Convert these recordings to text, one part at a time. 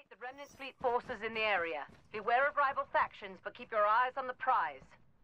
locate the Remnant Fleet forces in the area. Beware of rival factions, but keep your eyes on the prize.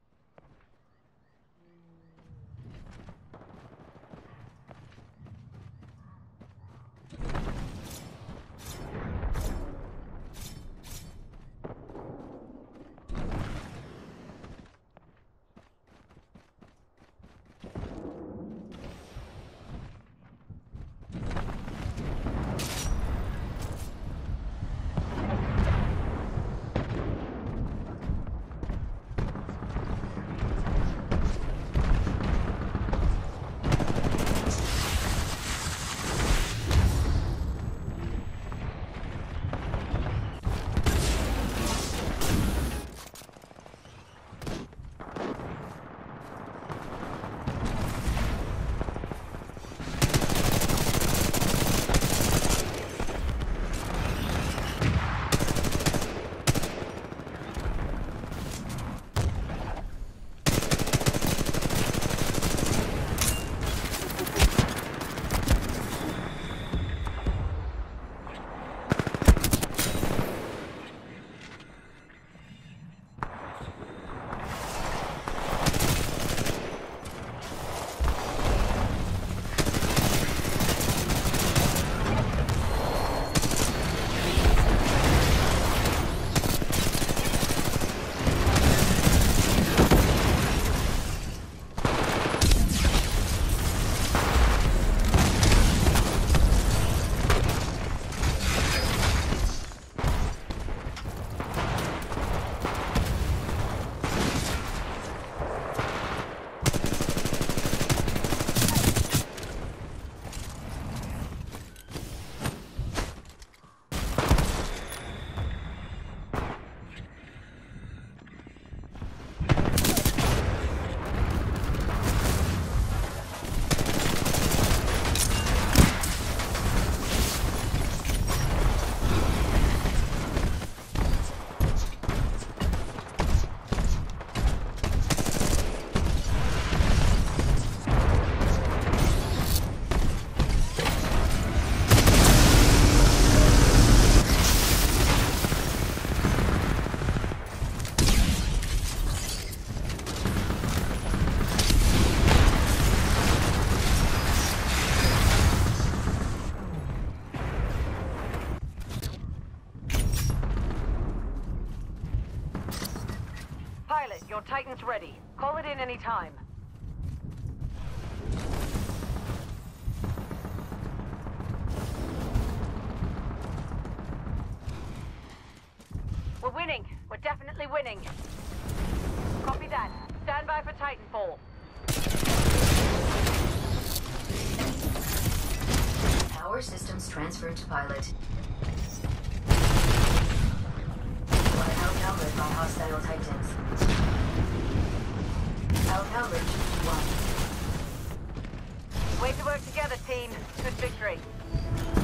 Pilot, your Titan's ready. Call it in any time. We're winning. We're definitely winning. Copy that. Stand by for Titanfall. Power systems transferred to pilot. Outnumbered by hostile Titans. Outnumbered 2-1. Way to work together, team. Good victory.